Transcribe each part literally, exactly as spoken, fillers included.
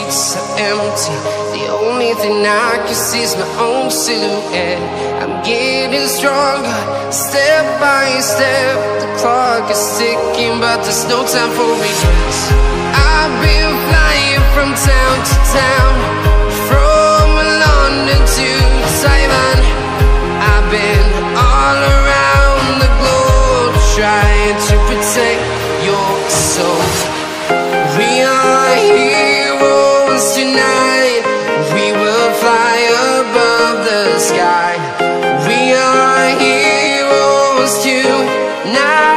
streets are empty. The only thing I can see is my own silhouette. I'm getting stronger, step by step. The clock is ticking, but there's no time for regrets. I've been flying from town to town, from London to Taiwan. I've been all around the globe, trying to protect your soul. We are heroes tonight. We will fly above the sky. We are heroes tonight.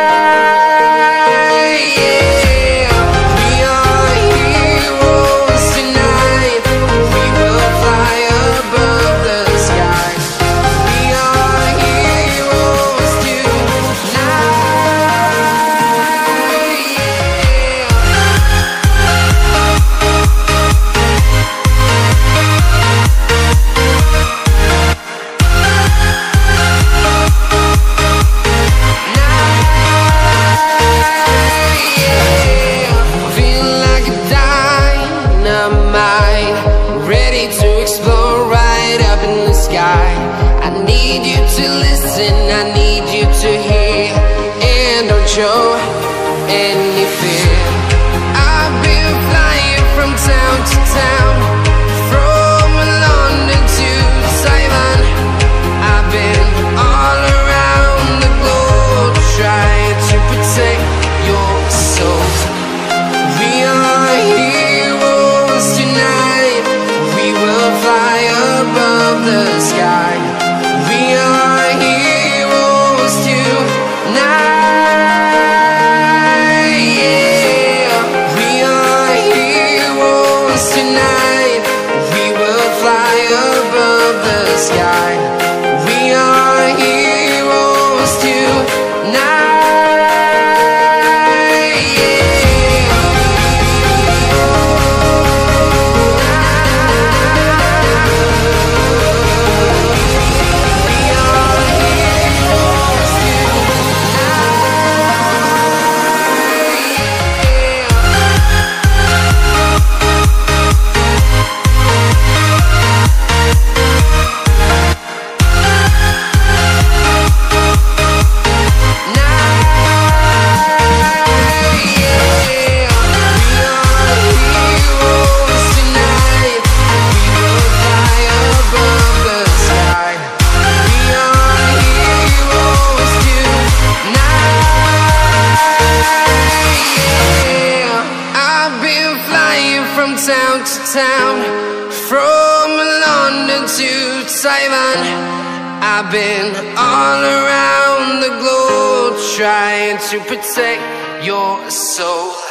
Show any fear. I've been flying from town to town, from London to Taiwan. I've been all around the globe, trying to protect your soul. We are heroes tonight. We will fly above the sky. We are heroes tonight. Town to town, from London to Taiwan. I've been all around the globe, trying to protect your soul.